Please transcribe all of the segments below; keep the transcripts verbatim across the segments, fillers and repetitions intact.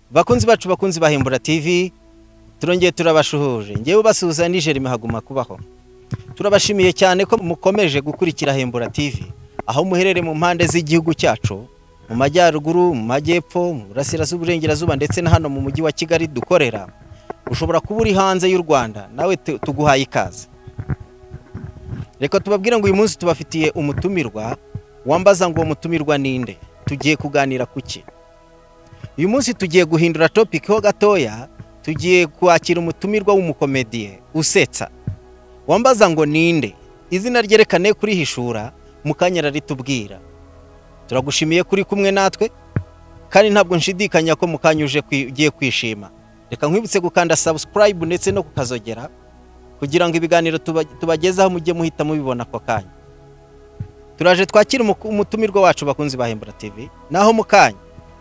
Bakunzi bacu bakunzi bahembura T V turongeye turabashuhuje ngewe basuhuza Niger imihaguma kubaho turabashimiye cyane ko mukomeje gukurikira Hembura T V aho muherere mu mpande z'igihugu cyacu mu majyaruguru mu majyepfo mu burasirazuba uburengerazuba ndetse na hano mu mujyi wa Kigali dukorera ushobora kuba uri hanze y'u Rwanda nawe tuguhaye ikaze. Reka tubabwira ngo uyu munsi tubafitiye umutumirwa wambaza ngo umutumirwa ninde tugiye kuganira kuki. Uyu munsi tugiye guhindura topic ho gatoya, tugiye kwakira umutumirwa w'umukomediye usetsa wambaza ngo ninde izina ryerekane kuri hishura mukanyara ritubwira. Turagushimiye kuri kumwe natwe kandi ntabwo nshidikanya ko mukanyuje ugiye kwishima. Reka nkwibutse gukanda subscribe ndetse no kukazogera kugira ngo ibiganiro tubagezaho mujye muhita mubibona ko kanya. Turaje twakira umutumirwa wacu bakunzi ba Hembura T V naho mukanya.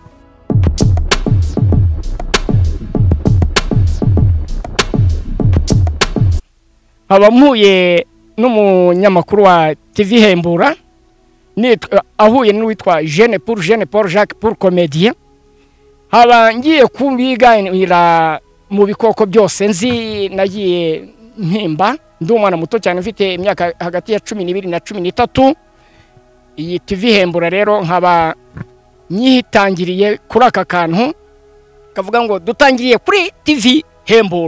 Abamuye n'umunyamakuru wa T V Hembura ni ahuye n'uwitwa Jeune pour Jeune Paul Jacques pour comédien. Haba ngiye kubiganira mu bikoko byose nzi nagiye mpimba ndi umwana muto cyane mfite imyaka hagati ya cumi n'ibiri na cumi n'itatu. Iyi T V Hembura rero nkaba nyihitangiriye kuri aka kantu kavuga ngo dutangiriye kuri T V Hembura.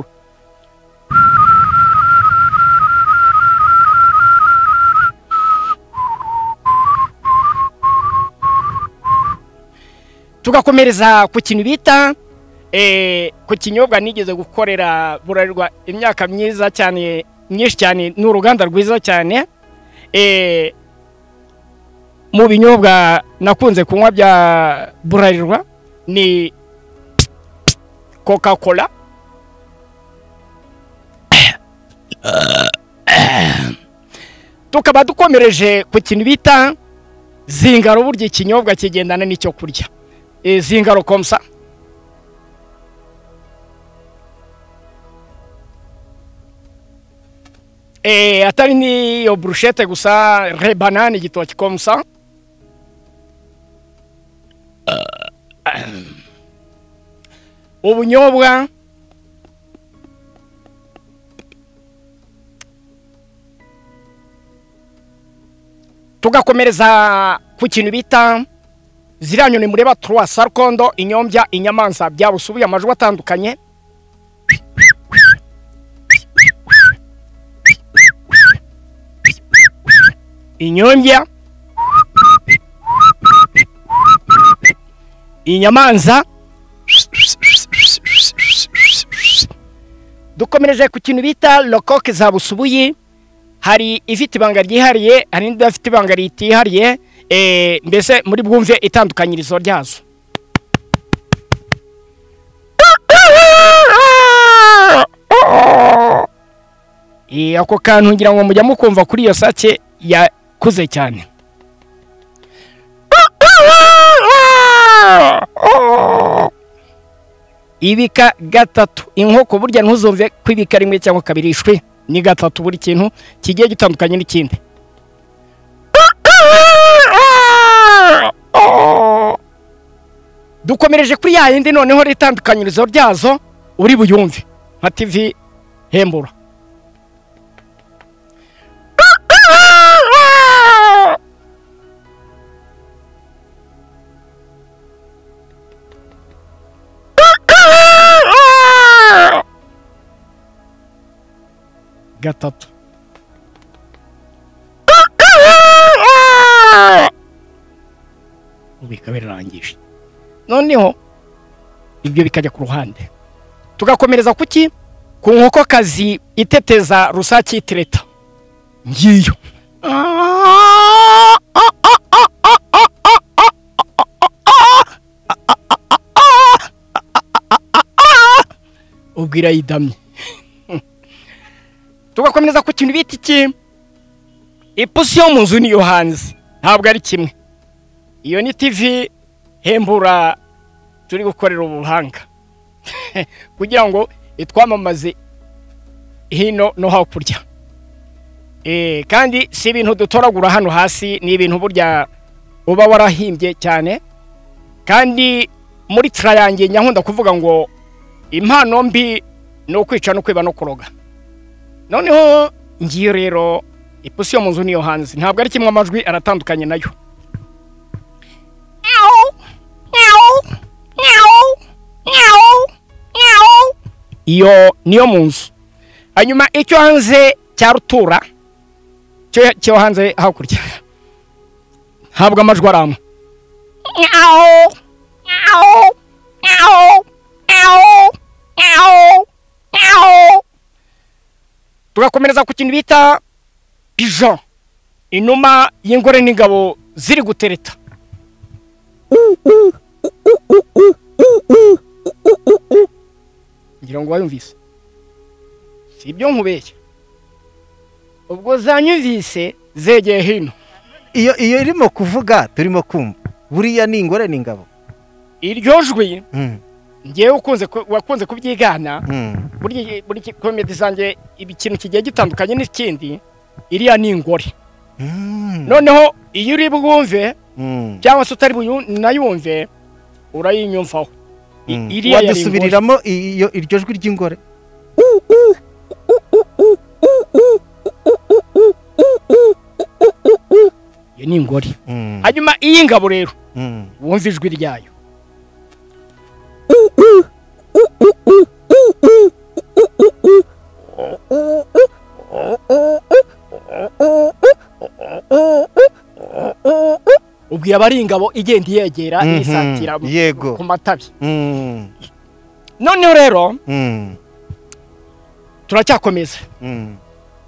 Tugakomereza ku kintu bita eh ku kinyobwa nigeze gukorera Burarirwa imyaka myiza cyane nyinshi cyane n'uruganda rwiza cyane. Eh mu binyobwa nakunze kunywa bya Burarirwa ni Coca-Cola. Tukaba dukomereje ku kintu bita Zingaro, burya ikinyobwa kigendana n'icyo kurya. E Zingaro comme ça. E atari ni yo bruschette gusa, re banane gitoki comme ça. Ubunyobwa tugakomereza ku kintu bita ziriya ni mureba trois sarkondo, inyombya, inyamanza byabusubuye amajwi atandukanye. Inyombya, inyamanza. Dukomereje ku kintu bita locoque zabusubuye, hari ifite ibanga ryihariye hari n'idafite ibanga ritihariye. Eh mbese muri bwumve itandukanyirizo ryazo. Eh ako kantu ngira ngo mujya mukumva kuri iyo sake yakuze cyane. Ibika gatatu inkoko burya ntuzumve kwibika rimwe cyangwa kabiri ishwe ni gatatu buri kintu kigiye gitandukanye n'ikindi. Dukomereje kuri ya yindi noneho ritandukanyirizo ryazo uri buyumve nka T V Hembura. Gatatu ubika birarangije noneho ibyo bikajya ku ruhande. Tugakomereza kuki ku nkoko kazi iteteza rusaki itireta ngiyo. Ubwira yidamye. Tugakomereza ku kintu bita iki ipusi yo mu nzu niyo hanze ntabwo ari kimwe. Iyo ni T V Hembura turi gukorera ubuhanga kugira ngo itwamamaze hino no hakurya. Eh kandi si ibintu dutoragura hano hasi, ni ibintu burya uba warahimbye cyane kandi muri trayange nyankunda kuvuga ngo impano mbi no kwica no kwiba no kuroga. Noneho ngiye rero ipusi yo mu nzu niyo hanze ntabwo ari kimwe amajwi aratandukanye nayo. Iyo niyo mu nzu. Hanyuma icyo hanze cya rutura cyo cyo hanze hakurya habwa amajwi arama. Tugakomereza ku kintu bita pigeon, inuma y'ingore n'ingabo ziri gutereta. Ngira ngo wayumvise si ibyo nkubeshya, ubwo zanyumvise zegeye hino. iyo iyo irimo kuvuga turimo kumva buriya ni ingore n'ingabo. Iryo jwi Mm. ngiye ukunze wakunze kubyigana. Mm. Buri buri komedi zanjye ikintu kigiye gitandukanye n'ikindi, iriya ni ingore. Mm. Noneho iyo uri bwumve Mm. cyangwa se utari nayumve urayinyumvaho. Mm. Iriya yari wadusubiriramo iyo iryo jwi ry'ingore. iyo ni ingore. Mm. Hanyuma iyi ngabo rero Mm. wumva ijwi ryayo. Ubwo yaba ari ingabo igenda yegera Mhm. isatira Yego. ku matabi. Mm. Noneho rero Mm. turacyakomeza Mm.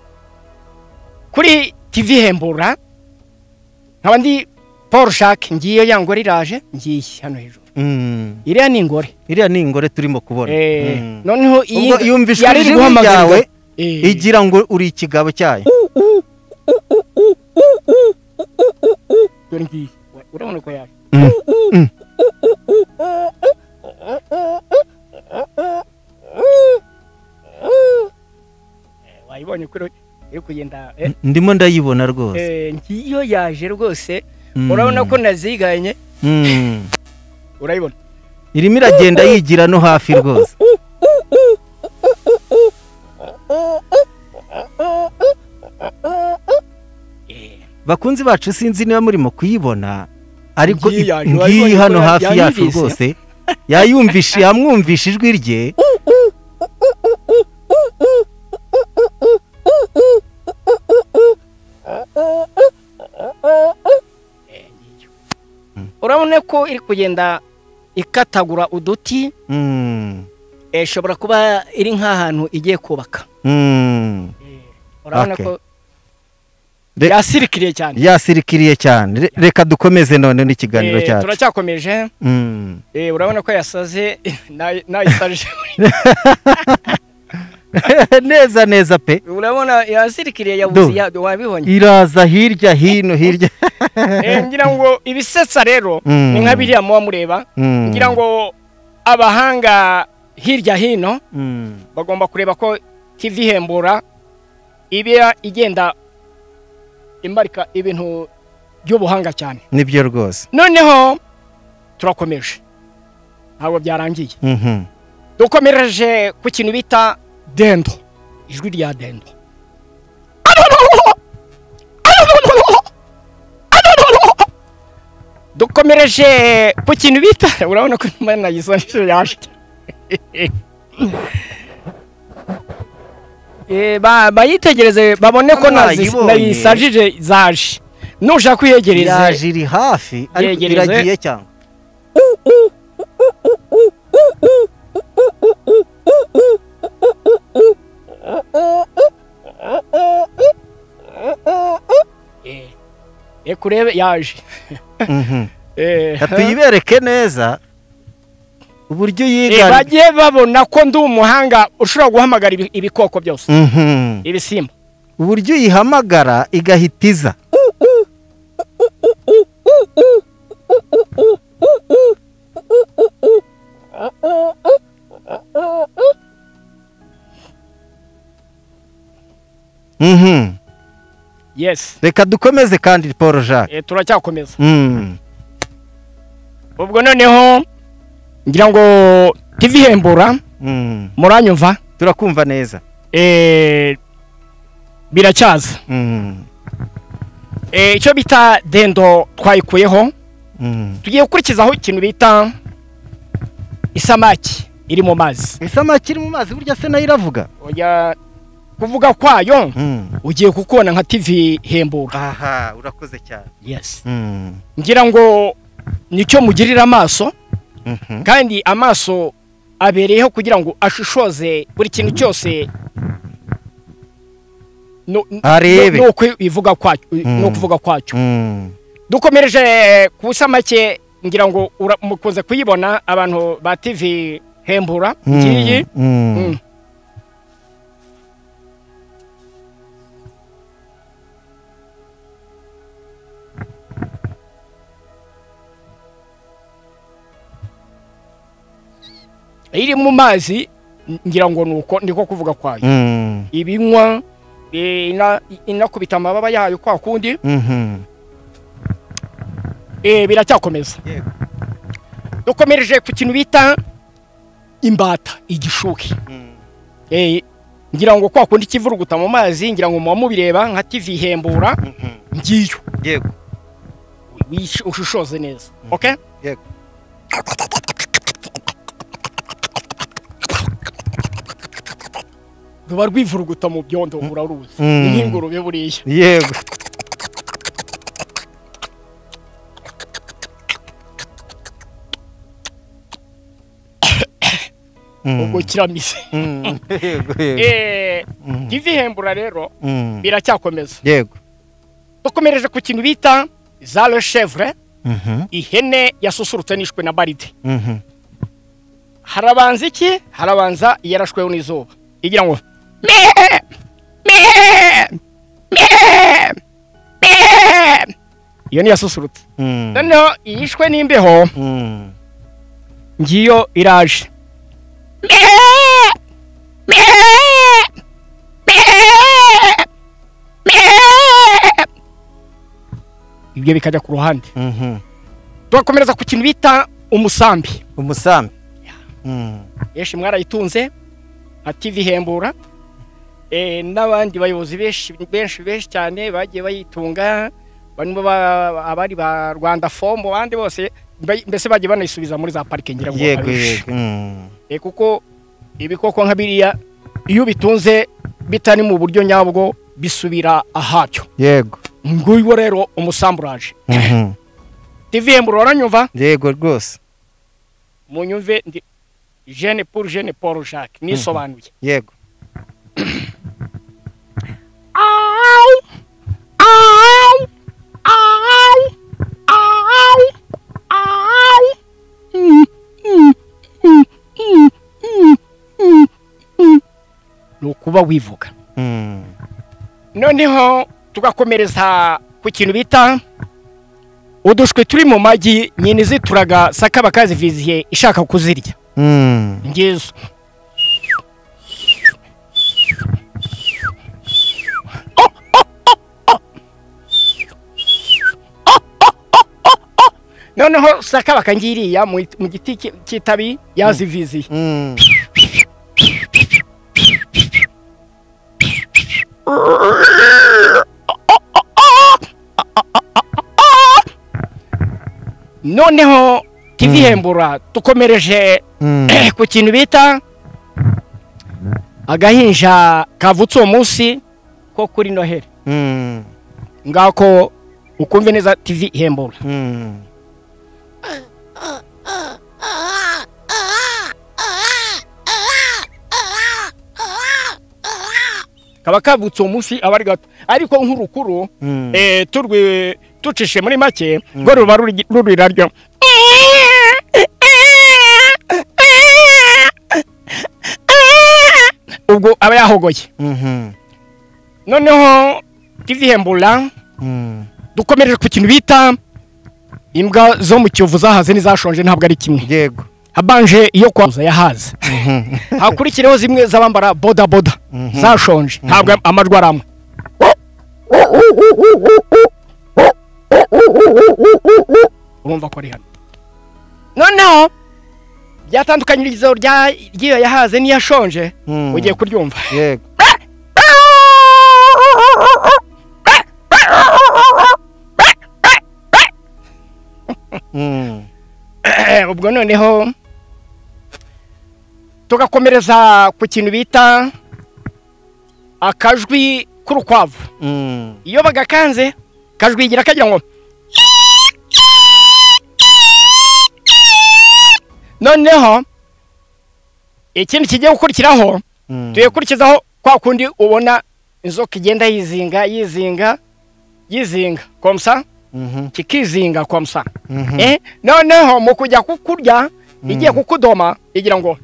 kuri T V Hembura. Nkaba ndi Paul Jacques, ngiye yangore iraje ngiye hano hejuru. Mm. Iriya ni ingore. Iriya ni ingore turimo kubona. Eh, Mm. noneho iyi Ubwo yumvishwe yari ijwi guhamagarwa. ryawe Eh, igira ngo uri ikigabo cyayo. dore ngiye. Urabona ko yaje. Mm. Mm. Wayibonye kuri iri kugenda eh, Ndimo ndayibona rwose. eh, ngiyo yaje rwose. Mm. Urabona ko naziganye. Mm. Urayibona. Irimo iragenda yigira no hafi rwose. Eh, Bakunzi bacu sinzi niba murimo kuyibona ariko Ngiyi i- yaje, ngiyi wayibonye ko hano ya- hafi yacu yayumvise? rwose yayumvishe yamwumvishe ijwi rye. urabona ko iri kugenda ikatagura uduti. Mm. Eh, ishobora kuba iri nk'ahantu igiye kubaka. Mm. Urabona Okay. ko Re- yasirikiriye cyane. Yasirikiriye cyane. Re- Reka dukomeze none n'ikiganiro Eh, cyacu. turacyakomeje. Mm. Eh, urabona ko yasaze nayi- nayisaje. Neza neza pe. Urabona yasirikiriye Do. yabuze ya- wabibonye. Iraza hirya hino hirya. Eh, ngira ngo ibisetsa rero Mm. ni nka biriya muba mureba. Mm. Ngira ngo abahanga hirya hino Mm. bagomba kureba ko T V Hembura iba igenda imbarika ibintu by'ubuhanga cyane. Nibyo rwose. Noneho turakomeje, ntabwo byarangiye. Mhm. Dukomereje ku kintu bita dendo, ijwi rya dendo. Dukomereje ku kintu bita, urabona ko imana yisonje yaje. Eh, ba bayitegereze babone ko nazi- Bayibonye. nayisajije zaje. Nushaka kuyegereza Yaje iri hafi ariko Yegereze. iragiye cyangwa. eh, eh, kurebe yaje. Mhm. Eh, Tuyibereke neza uburyo eh, yiga. bagiye babona ko ndi umuhanga ushobora guhamagara ibi- ibikoko byose, Mhm. ibisimba. Uburyo uyihamagara igahitiza. Mhm. Yes. Reka dukomeze kandi Paul Jacques. Eh, turacyakomeza. Mm. Ubwo noneho ngira ngo T V Hembura Mm. muranyumva Turakumva neza. eh biracyaza Mm. eh icyo bita dendo twayikuyeho Mm. tugiye gukurikizaho ikintu bita isamaki iri mu mazi. Isamaki iri mu mazi burya se nayo iravuga? Oya kuvuga kwayo Mm. ugiye kukubona nka T V Hembura. Aha, urakoze cyane. Yes. Mm. Ngira ngo nicyo mugirira amaso Mhm. kandi amaso abereyeho kugira ngo ashushoze buri kintu cyose no Arebe. no kwivuga kwacyo Mm. no kuvuga kwacyo. Mm. Dukomereje ku samake ngira ngo ura- mukunze kuyibona abantu ba T V Hembura ngiyi. Mm. Mm. iri mu mazi ngira ngo nuko ndiko kuvuga kwayo. Mm. Ibinywa eh, ina inakubita amababa yayo kwa kundi Mhm. eh biracyakomeza. Yego. Dukomereje ku kintu bita imbata igishuki. Mm. Eh ngira ngo kwa kundi kivuruguta mu mazi ngira ngo muba mubireba nka T V Hembura Mhm. ngiyo Yego. wish- ushushoze neza. Okay? Yego. Ruba rwivuruguta mu byondo uraruzi. Mm. Nk'ingurube buriya. Yego. Mm. Ubwo kiramise. Mm. Yego, yego. Eh Mm. T V Hembura rero Mm. biracyakomeza. Yego. Dukomereje ku kintu bita za le chèvre Mhm. ihene yasusurutse nishwe na baride. Mhm. Harabanza iki? Harabanza yarashweho n'izuba. Igira ngo me me me me iyo ni yasusurutse. Mm. Noneho yishwe n'imbeho Mm. ngiyo iraje. Me me me me ibyo bikajya ku ruhande. Mhm. Tugakomereza ku kintu bita umusambi. Umusambi. Mm. Yeshi mwarayitunze nka T V Hembura eh n'abandi bayobozi benshi benshi benshi cyane bagiye bayitunga barimo ba- abari ba Rwanda Fombo bandi bose mbe- mbese bagiye banayisubiza muri za parike ngira ngo Yego, abenshi. yego. Mm. Eh kuko ibikoko nka biriya iyo bitunze bitani mu buryo nyabwo bisubira ahabyo. Yego. Nguyu rero umusamburaje. Mhm. T V Hembura uranyumva? Yego rwose. Munyumve ndi Jeune pour Jeune Paul Jacques nisobanuye. Yego. Au! Au! Au! Au! Au! Nukuba wivuga. Mm. Noneho tugakomereza ku kintu bita udushwe turi mu magi nyine zituraga saka bakaziviziye ishaka kuzirya. Mm. Ngizo. Noneho saka bakangiriya mu mu giti ki- kitabi yaziviziye. Mm. Noneho T V Mm. Hembura tukomereje Mm. ku kintu bita agahinja kavutse uwo munsi ko kuri Noheli. Mm. Ngako ukumve neza T V Hembura. Mm. Kaba kavutse uwo munsi abari gato ariko nk'urukuru Mm. eh turwe tucishe muri make ngo ruba ruri- rurira ryo ubwo aba yahogoye. Mhm. Noneho T V Hembura Mm. dukomereje ku kintu bita imbwa zo mu Kiyovu zahaze n'izashonje ntabwo ari kimwe. Yego. Habanje iyo kwaza yahaze. Mhm. Hakurikireho zimwe z'abambara boda boda Mhm. zashonje ntabwo amajwi aramwe. urumva ko ari hano. Noneho byatandukanyirizo rya ryiyo yahaze niyashonje ugiye kuryumva yego ubwo noneho tugakomereza ku kintu bita akajwi k'urukwavu iyo bagakanze kajwigira kagira ngo noneho ikindi kigiye gukurikiraho tugiye gukurikizaho kwa kundi ubona inzoka igenda yizinga yizinga yizinga komsa kikizinga komsa eh noneho mu kujya kukurya igiye kukudoma igira ngo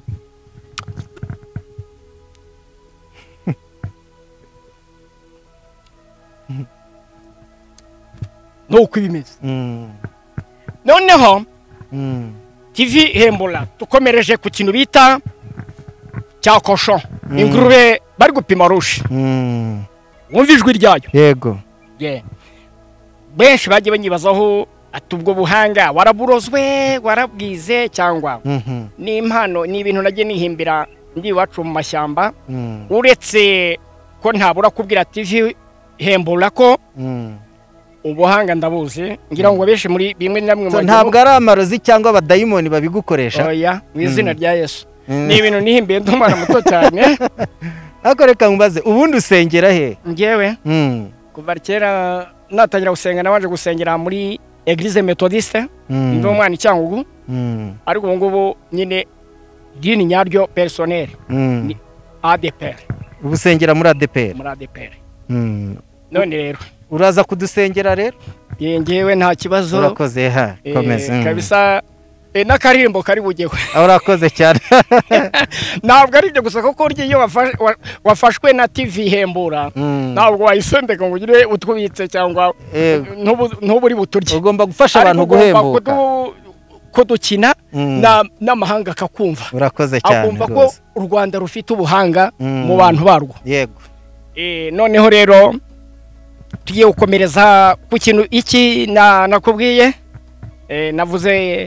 nuko ibimeze noneho T V Hembura tukomereje ku kintu bita cya kosho ingurube bari gupima rushi wumva ijwi ryayo yego benshi bagiye banyibazaho ati ubwo buhanga waraburozwe warabwize cyangwa ni impano ni ibintu nagiye nihimbira ndi iwacu mu mashyamba uretse ko ntabura kubwira T V Hembura ko ubuhanga ndabuzi ngira ngo benshi muri bimwe na bimwe ntabwo ari amarozi cyangwa abadayimoni babigukoresha oya mu izina rya Yesu ni ibintu nihimbiye ndumana muto cyane ariko reka nkubaze ubundi usengera he ngewe kuva kera natangira gusenga nabaje gusengera muri Eglise Methodiste ndi umwana icyangugu ariko ubu ngubu nyine dini nyaryo personnel ni A D P R ubusengera muri A D P R muri A D P R none rero uraza kudusengera rero ngewe nta kibazo urakoze ha komeza kabisa n'akarimbo kari bugewe urakoze cyane ntabwo ari byo gusa kuko urya iyo wafashwe na T V Hembura ntabwo wayisendeka ngo ugire utwubitse cyangwa ntuburi buturye ugomba gufasha abantu guhembuka kudukina n'amahanga akakumva urakoze cyane akumva ko u Rwanda rufite ubuhanga mu bantu barwo yego noneho rero tugiye gukomereza ku kintu iki nakubwiye navuze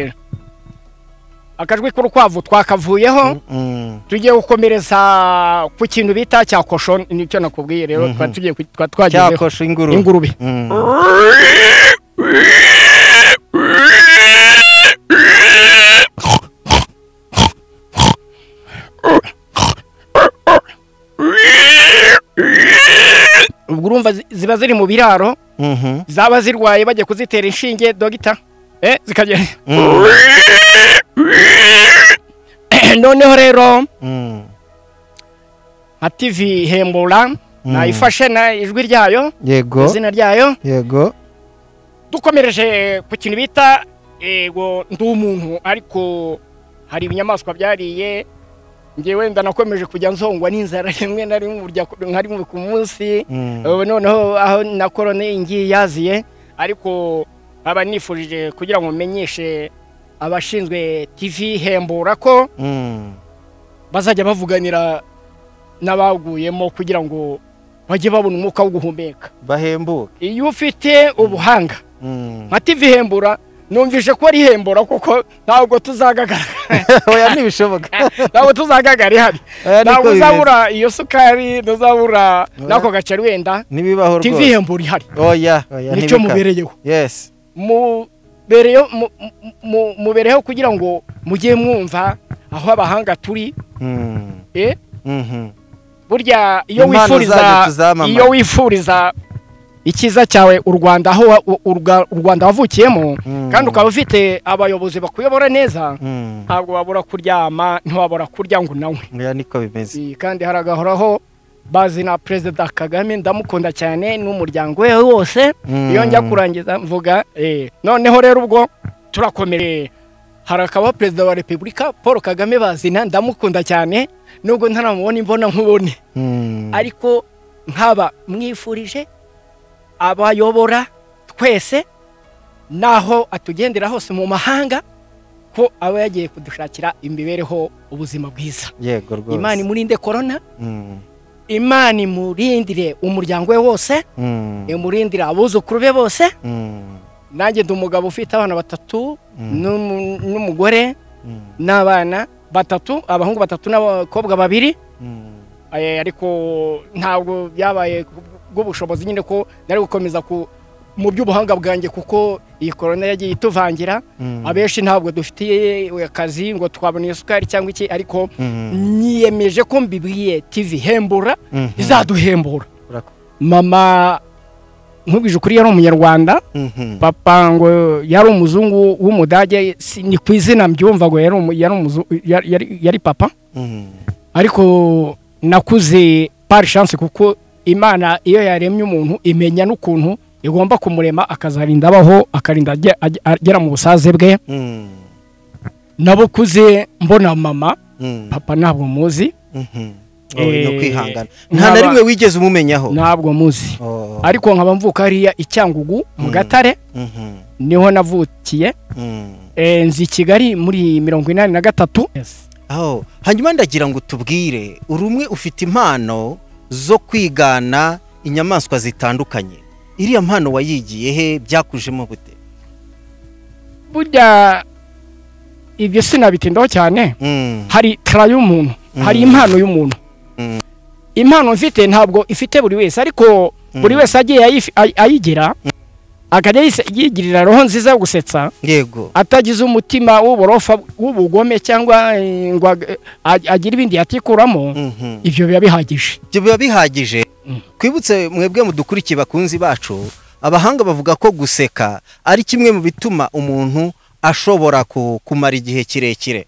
akajwi k'urukwavu twakavuyeho tugiye gukomereza ku kintu bita cya kosho nicyo nakubwiye rero tugiye twagezeho cya kosho ingurube ingurube ubwo urumva ziba ziri mu biraro zaba zirwaye bajya kuzitera inshinge dogita eh zikagera noneho rero nka T V Hembura nayifashe na ijwi ryayo yego izina ryayo yego dukomereje ku kintu bita ego ndi umuntu ariko hari ibinyamaswa byariye ngewe ndanakomeje kujya nzongwa n'inzara rimwe na rimwe burya nkari mu ku munsi noneho aho na korone ngiye yaziye ariko aba nifurije kugira ngo menyeshe abashinzwe T V Hembura ko bazajya bavuganira n'abaguyemo kugira ngo bajye babona umwuka wo guhumeka bahembuka iyo ufite ubuhanga nka T V Hembura numvise ko ari Hembura kuko ntabwo tuzagagara oya nibishoboka ntabwo tuzagagara ihari ntabwo uzabura iyo sukari ntuzabura nako gaceri wenda nibibaho rwose T V Hembura ihari oya oya nicyo mubereyeho yes mubereyeho mubereyeho kugira ngo mujye mwumva aho abahanga turi eh burya iyo wifuriza iyo wifuriza ikiza cyawe u Rwanda aho u Rwanda wavukiyemo kandi ukaba ufite abayobozi bakuyobora neza ntabwo babura kuryama ntiwabura kurya ngo nawe ya niko bimeze kandi haragahoraho bazi na President Kagame ndamukunda cyane n'umuryango we wose iyo njya kurangiza mvuga eh noneho rero ubwo turakomere harakaba President wa Republika Paul Kagame bazina ndamukunda cyane nubwo ntaramubona imbona nkubone ariko nkaba mwifurije abayobora twese naho atugendera hose mu mahanga ko aba yagiye kudushakira imibereho ubuzima bwiza yego rwose Imana imurinde corona Imana imurindire umuryango we wose imurindire abuzukuru be bose nanjye ndi umugabo ufite abana batatu n'umugore n'abana batatu, abahungu batatu n'abakobwa babiri. Ariko ntabwo byabaye bw'ubushobozi nyine ko nari gukomeza ku mu by'ubuhanga bwanjye kuko iyi corona yagiye ituvangira. Abenshi ntabwo dufitiye akazi ngo twabona isukari cyangwa iki, ariko niyemeje ko mbibwiye T V Hembura izaduhembura. Mama nkubije ukuri yari umunyarwanda, papa ngo yari umuzungu w'umudage, ni ku izina mbyumva ngo yari yari papa, ariko nakuze par chance kuko Imana iyo yaremye umuntu imenya n'ukuntu igomba kumurema akazarinda abaho akarinda agera mu busaze bwe. Nabo kuze mbona mama, papa ntabwo muzi, no kwihangana nta na rimwe wigeze umumenyaho. Ntabwo muzi, ariko nkaba mvuka hariya Icyangugu mu Gatare, niho navukiye. Nzi Kigali muri mirongo inani na gatatu. aho hanyuma ndagira ngo tubwire urumwe ufite impano zo kwigana inyamaswa zitandukanye. Iriya mpano wayigiye he, byakujemo gute? Burya ibyo sinabitindaho cyane. Hari tra y'umuntu, hari impano y'umuntu. Impano mfite ntabwo ifite buri wese, ariko buri wese agiye ayigira akajya yigirira roho nziza yo gusetsa, yego, atagize umutima w'uborofa w'ubugome cyangwa ngo agira ibindi yatikuramo. Ibyo biba bihagije, ibyo biba bihagije. Kwibutse mwebwe mudukurikiye bakunzi bacu, abahanga bavuga ko guseka ari kimwe mu bituma umuntu ashobora kumara igihe kirekire.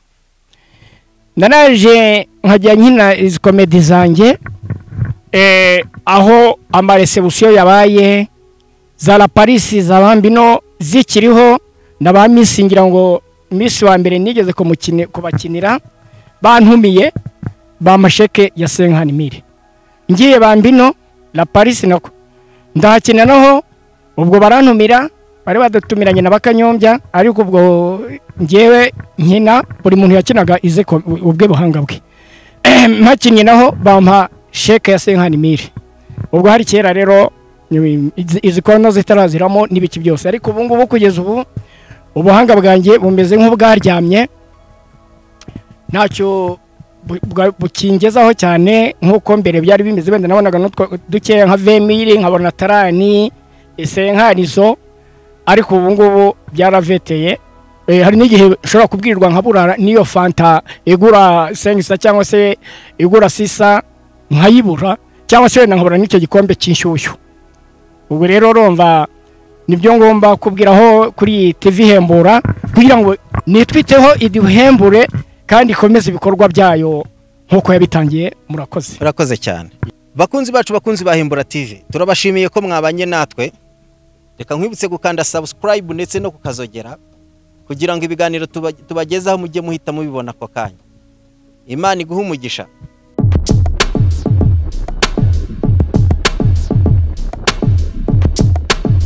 Naraje nkajya nkina izi komedi zanjye, eh aho amaresebusiyo yabaye za la Paris za Bambino zikiriho, naba Miss ngira ngo Miss wa mbere nigeze ko mukine kubakinira, bantumiye ba masheke ya senkani mille. Ngiye Bambino la Paris nako ndahakina naho, ubwo barantumira, bari badutumiranye na Bakanyombya, ariko ubwo ngewe nkina buri muntu yakinaga ize ubwe buhanga bwe. Makinye naho bampa sheke ya senkani mille. Ubwo hari kera rero izi kono zitaraziramo n'ibiki byose, ariko ubu ngubu kugeza ubu ubuhanga bwanjye bumeze nk'ubwaryamye, ntacyo bukingezaho cyane nk'uko mbere byari bimeze. Benda nabonaga dukeya nka vingt mille, nkabona tarani senkanizo, ariko ubu ngubu byaraveteye. Hari n'igihe ushobora kubwirirwa nkaburara niyo fanta igura sengisa cyangwa se igura sisa nkayibura, cyangwa se nkabura n'icyo gikombe cy'inshyushyu. Ubwo rero urumva nibyo ngomba kubwiraho kuri T V Hembura, kugira ngo nitwiteho iduhembure kandi ikomeze ibikorwa byayo nkuko yabitangiye. Murakoze, murakoze cyane bakunzi bacu, bakunzi ba Hembura T V, turabashimiye ko mwabanye natwe. Reka nkwibutse gukanda subscribe ndetse no kukazogera kugira ngo ibiganiro tubagezaho mujye muhita mubibona ko kanya. Imana iguhe umugisha.